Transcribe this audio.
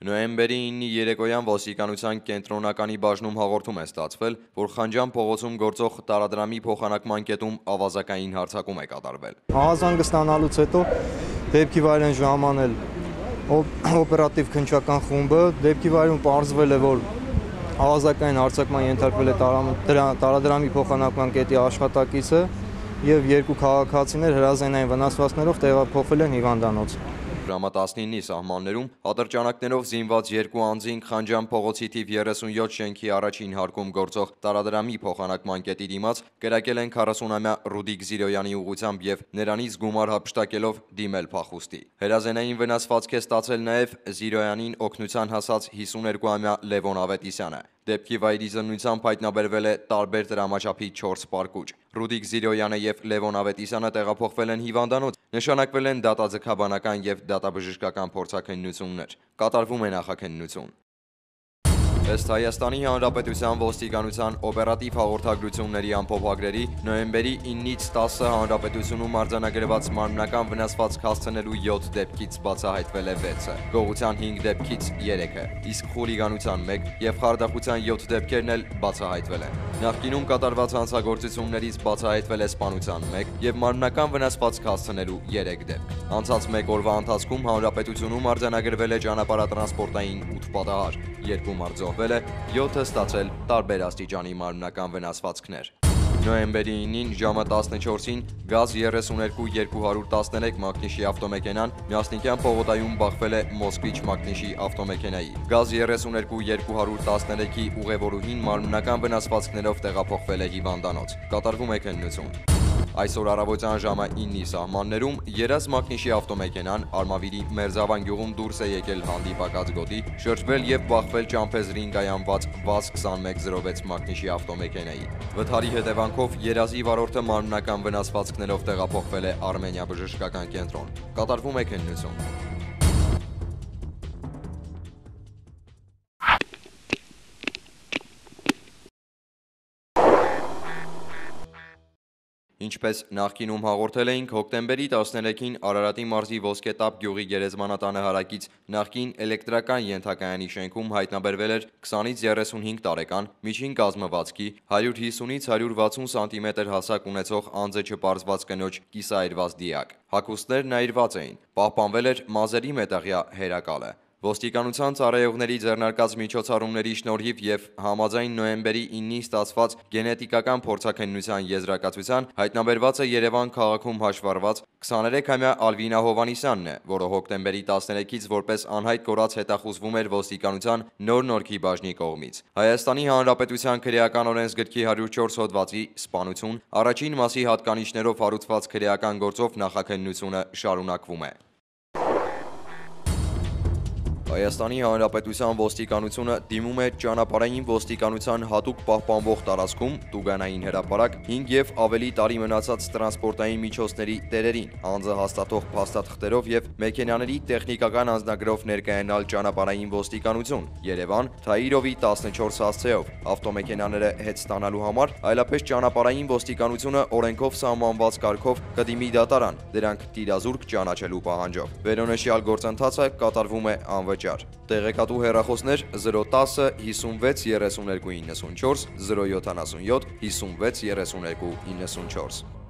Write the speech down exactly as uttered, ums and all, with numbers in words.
Նոյեմբերի իննի երեկոյան ոստիկանության կենտրոնականի բաժնում հաղորդում է ստացվել, որ Խանջան փողոցում գործող տարադրամի փոխանակման կետում ավազակային հարձակում է կատարվել։ Ահազանգը ստանալուց հետո դեպքի վայրեն ժամանել օպերատիվ քննչական խումբը, դեպքի վայրում պարզվել է, որ ավազակային հարձակման ենթարկվել է տարադրամի փոխանակման կետի աշխատակիցը եւ երկու քաղաքացիներ հրազենային վնասվածքներով տեղափոխվել են հիվանդանոց։ Ժամը տասնինի սահմաններում ատրճանակներով զինված երկու անձինք Խանջան փողոցի թիվ երեսունյոթ շենքի առաջին հարկում գործող տարադրամի փոխանակման կետի դիմաց կրակել են քառասունամյա Ռուդիկ Զիրոյանի ուղղությամբ եւ նրանից գումար հափշտակելով դիմել փախուստի։ Հրազենային վնասվածք է ստացել նաեւ Զիրոյանին օգնության հասած հիսուներկուամյա Լևոն Ավետիսյանը։ Դեպքի վայրի զննությամբ հայտնաբերվել է տարբեր տրամաչափի չորս պարկուճ։ Ռուդիկ Զիրոյանը եւ Լևոն Ավետիսյանը տեղափոխվել են հիվանդանոց, նշանակվել են դատաձգաբանական եւ դատաբժշկական փորձաքննություններ։ Կատարվում է նախաքննություն։ Ըստ Հայաստանի Հանրապետության ոստիկանության օպերատիվ հաղորդագրությունների ամփոփագրերի նոյեմբերի իննից տասը հանրապետությունում արձանագրված մարմնական վնասվածք հասցնելու յոթ դեպքից բացահայտվել է վեցը, գողության հինգ դեպքից երեքը, իսկ խուլիգանության մեկ եւ խարդախության յոթ դեպքերն էլ բացահայտվել են։ Նախկինում կատարված հանցագործություններից բացահայտվել է սպանության մեկ եւ մարմնական վնասվածք հասցնելու երեք դեպք։ Անցած մեկ օրվա ընթացքում հանրապետությունում արձանագրվել է ճանապարհատրանսպորտային ութ պատահար, երկու մարզողվել է, յոթը ստացել տարբեր աստիճանի մարմնական վնասվածքներ։ Նոյեմբերի իննին ժամը տասնչորսին գազ երեսուներկու երկու հարյուր տասներեք մակնիշի ավտոմեքենան Մյասնիկյան պողոտայում բախվել է Մոսկվիչ մակնիշի ավտոմեքենայի։ Գազ երեսուներկու երկու հարյուր տասներեքի ուղևորուհին մարմնական վնասվածքներով տեղափոխվել է հիվանդանոց։ Կատարվում է քննություն։ Այսօր առավոտյան ժամը իննի սահմաններում երազ մակնիշի ավտոմեքենան Արմավիրի Մերձավան գյուղում դուրս է եկել հանդիպակաց գոտի, շրջվել եւ բախվել Ճամփեզրին կայանված վազ քսանմեկ զրո վեց մակնիշի ավտոմեքենայի։ Վթարի հետևանքով երազի վարորդը մարմնական վնասվածքներով տեղափոխվել է Արմենիա բժշկական կենտրոն։ Կատարվում է քննություն։ Ինչպես նախկինում հաղորդել էինք, հոկտեմբերի տասներեքին Արարատի մարզի Ոսկետապ գյուղի գերեզմանատանը հարակից նախկին էլեկտրական ենթակայանի շենքում հայտնաբերվել էր քսանից երեսունհինգ տարեկան միջին կազմվածքի հարյուր հիսունից հարյուր վաթսուն սանտիմետր հասակ ունեցող անձը չպարզված կնոջ կիսաերված դիակ։ Հագուստներն այրված էին, պահպանվել էր մազերի մետաղյա հերակալը։ Ոստիկանության ծառայողների ձեռնարկած միջոցառումների շնորհիվ եւ համաձայն նոյեմբերի իննի ստացված գենետիկական փորձաքննության եզրակացության հայտնաբերվածը Երևան քաղաքում հաշվառված քսաներեքամյա Ալվինա Հովանիսյանն է, որը հոկտեմբերի տասներեքից որպես անհայտ կորած հետախուզվում էր ոստիկանության նոր Նորքի բաժնի կողմից։ Հայաստանի Հանրապետության քրեական օրենսգրքի հարյուր չորս հոդվածի սպանություն առաջին մասի հատկանիշներով հարուցված քրեական գործով նախաքննությունը շարունակվում է։ Հայաստանի Հանրապետության ոստիկանությունը դիմում է ճանապարհային ոստիկանության հատուկ պահպանվող տարածքում տուգանային հրապարակ հինգ եւ ավելի տարի մնացած տրանսպորտային միջոցների տերերին, անձը հաստատող փաստաթղթերով եւ մեքենաների տեխնիկական անձնագրով ներկայանալ ճանապարհային ոստիկանություն, Երևան, Թաիրովի տասնչորս հասցեով, ավտոմեքենաները հետ ստանալու համար, այլապես ճանապարհային ոստիկանությունը օրենքով սահմանված կարգով կդիմի դատարան, դրանք տիրազուրկ ճանաչելու պահանջով։ Վերոնշյալ գործընթացը կատարվում է անվճար։ Տեղեկատու հեռախոսներ զրո տասը հիսունվեց երեսուներկու իննսունչորս զրո յոթանասունյոթ հիսունվեց երեսուներկու իննսունչորս։